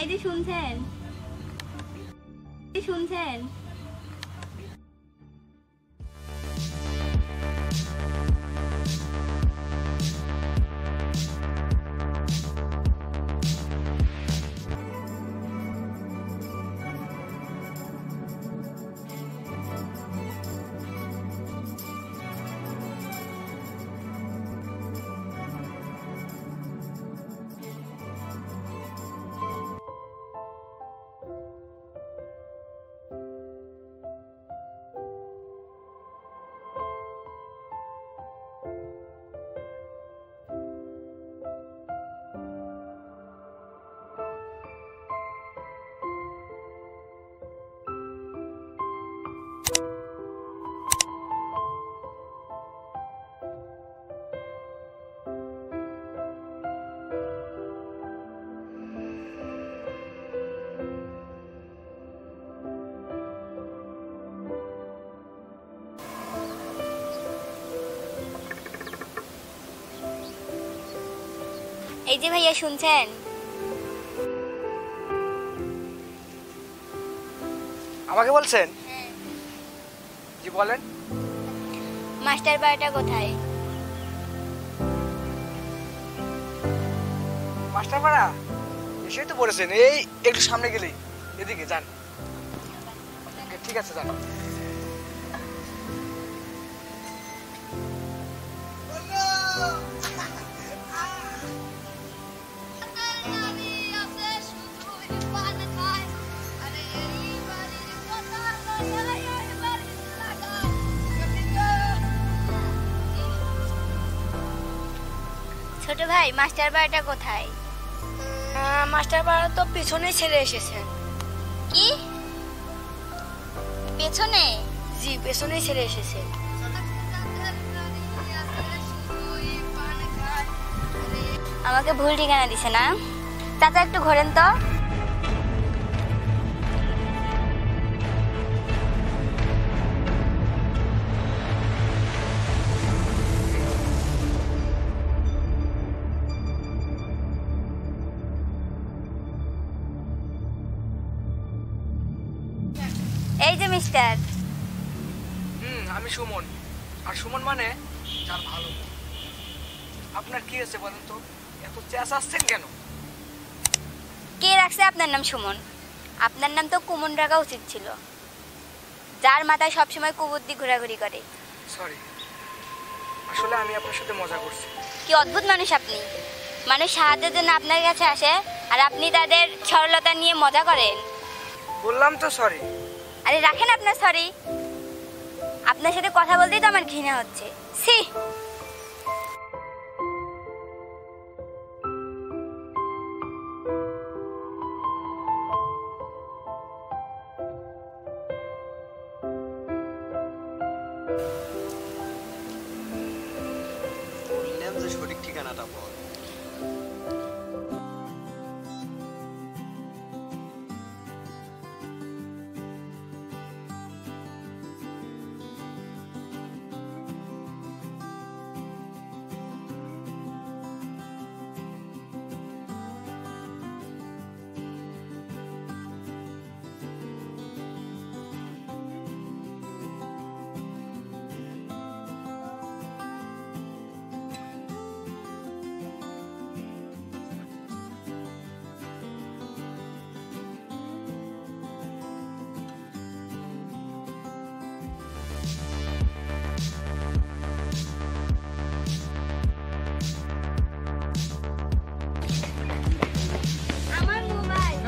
যে শুনছেন, শুনছেন? এই যে ভাইয়া শুনছেন? আমাকে বলছেন? জি বলেন। মাস্টার বাড়িটা কোথায়? মাস্টার পাড়া এসেই তো বলেছেন, এই একটু সামনে গেলেই, এদিকে যান। ঠিক আছে যান। ছোট ভাই, মাস্টার বাড়িটা কোথায়? মাস্টার পাড়া তো পিছনে ছেড়ে এসেছেন। কি পেছনে? জি পেছনেই ছেড়ে এসেছে। আমাকে ভুল ঠিকানা দিছে না? চাচা একটু ঘোরেন তো। এই যে মিস্টার। আমি সুমন। আর সুমন মানে যার ভালো। আপনার কি হয়েছে বলেন তো, এত চেঁচাচ্ছেন কেন? কে রাখছে আপনার নাম সুমন? আপনার নাম তো কুমন রাখা উচিত ছিল, যার মাথায় সবসময় কুবুদ্ধি ঘোরাঘুরি করে। সরি, আসলে আমি আপনার সাথে মজা করছি। কি অদ্ভুত মানুষ আপনি! মানুষ সাহায্যের জন্য আপনার কাছে আসে আর আপনি তাদের সরলতা নিয়ে মজা করেন। বললাম তো সরি। আরে রাখেন আপনার সরি। আপনার সাথে কথা বলতেই তো আমার ঘৃণা হচ্ছে। ছি! বললাম যে সঠিক ঠিকানাটা বল। আমার মোবাইল।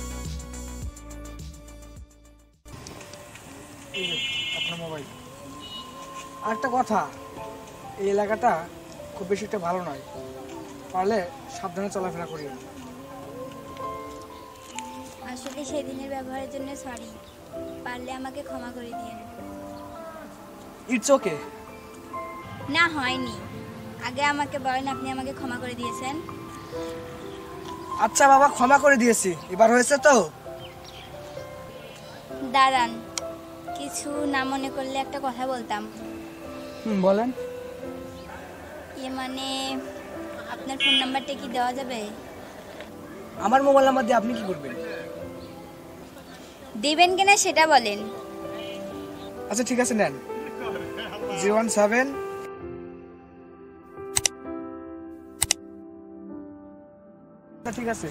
আপনার মোবাইল। আর একটা কথা, এই এলাকাটা খুব বেশি একটা ভালো নয়, পারলে সাবধানে চলাফেরা করি। আসলে সেদিনের ব্যবহারের জন্য সরি, পারলে আমাকে ক্ষমা করে দিন। It's okay. না, হয়নি। আগে আমাকে বলেন আপনি আমাকে ক্ষমা করে দিয়েছেন। আচ্ছা বাবা, ক্ষমা করে দিয়েছি, এবার হয়েছে তো? দাঁড়ান, কিছু না মনে করলে একটা কথা বলতাম। বলেন। মানে আপনার ফোন নাম্বারটা কি দেওয়া যাবে? আমার মোবাইল নাম্বার দিয়ে আপনি কি করবেন? দিবেন কিনা সেটা বলেন। আচ্ছা ঠিক আছে, নেন। 017। ঠিক আছে।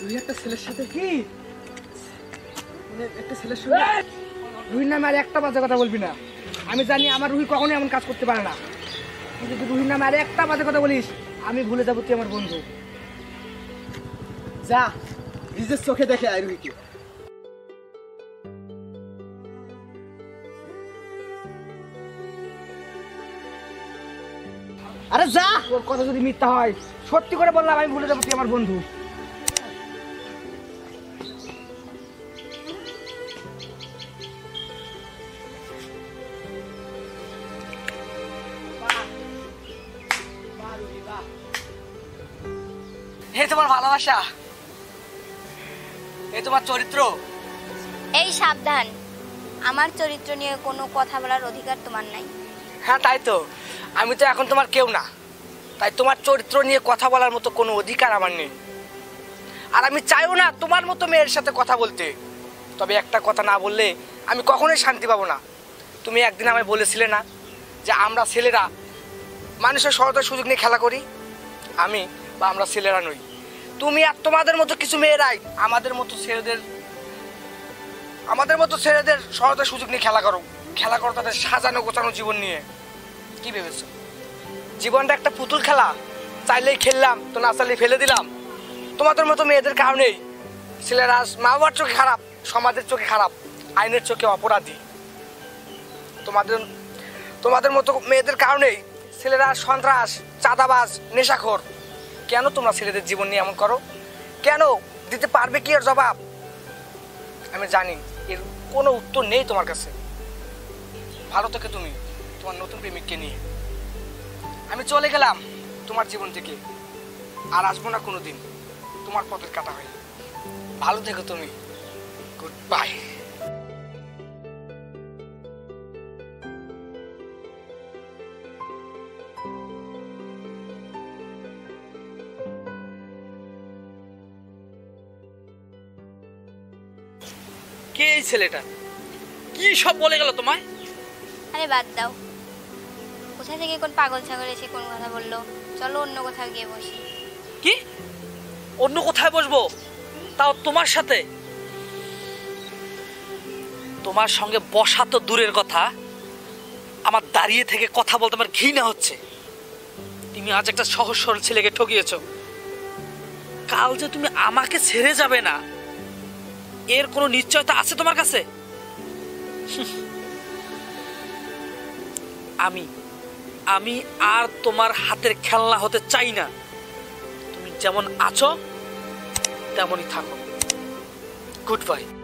তুই একটা ছেলের সাথে কি মানে একটা ছেলের সঙ্গে রুহির নামে আর একটা বাজে কথা বলবি না। আমি জানি আমার রুহি কখনোই এমন কাজ করতে পারে না। তুই যদি রুহির নামে আর একটা বাজে কথা বলিস আমি ভুলে যাবো তুই আমার বন্ধু। যা নিজের চোখে দেখে আয় রুহিকে। আরে যা, তোর কথা যদি মিথ্যা হয় সত্যি করে বললাম আমি ভুলে যাবো তুই আমার বন্ধু। হে তোমার ভালোবাসা, এ তোমার চরিত্র। এই সাবধান, আমার চরিত্র নিয়ে কোনো কথা বলার অধিকার তোমার নাই। হ্যাঁ তাই তো, আমি তো এখন তোমার কেউ না, তাই তোমার চরিত্র নিয়ে কথা বলার মতো কোনো অধিকার আমার নেই। আর আমি চাইও না তোমার মতো মেয়ের সাথে কথা বলতে। তবে একটা কথা না বললে আমি কখনোই শান্তি পাবো না। তুমি একদিন আমায় বলেছিলে না যে আমরা ছেলেরা মানুষের সহজে সুযোগ নিয়ে খেলা করি? আমি বা আমরা ছেলেরা নই, তুমি আর তোমাদের মতো কিছু মেয়েরাই আমাদের মতো ছেলেদের সহজে সুযোগ নিয়ে খেলা করো তাদের সাজানো গোছানো জীবন নিয়ে। কি ভেবেছো জীবনটা একটা পুতুল খেলা? চাইলেই খেললাম তো না চাইলেই ফেলে দিলাম। তোমাদের মতো মেয়েদের কারণেই ছেলেরা মা বাবার চোখে খারাপ, সমাজের চোখে খারাপ, আইনের চোখে অপরাধী। তোমাদের মতো মেয়েদের কারণেই ছেলেরা সন্ত্রাস, চাঁদাবাজ, নেশাখোর। কেন তোমরা ছেলেদের জীবন নিয়ে এমন করো? কেন? দিতে পারবে কি এর জবাব? আমি জানি এর কোনো উত্তর নেই তোমার কাছে। ভালো থেকে তুমি তোমার নতুন প্রেমিককে নিয়ে। আমি চলে গেলাম তোমার জীবন থেকে, আর আসবো না কোনোদিন তোমার পথের কাটা হয়ে। ভালো থেকো তুমি, গুড বাই। কে এই ছেলেটা? কি সব বলে গেল তোমায়? আরে বাদ দাও, কোথা থেকে কোন পাগল ছাগল এসে কোন কথা বললো। চলো অন্য কোথাও গিয়ে বসি। কি অন্য কোথায় বসবো? তাও তোমার সাথে? তোমার সঙ্গে বসা তো দূরের কথা, আমার দাঁড়িয়ে থেকে কথা বলতে আমার ঘৃণা হচ্ছে। তুমি আজ একটা সহজ সরল ছেলেকে ঠকিয়েছো। কাল যে তুমি আমাকে ছেড়ে যাবে না এর কোনো নিশ্চয়তা আছে তোমার কাছে? আমি আর তোমার হাতের খেলনা হতে চাই না। তুমি যেমন আছো তেমনই থাকো। Good by.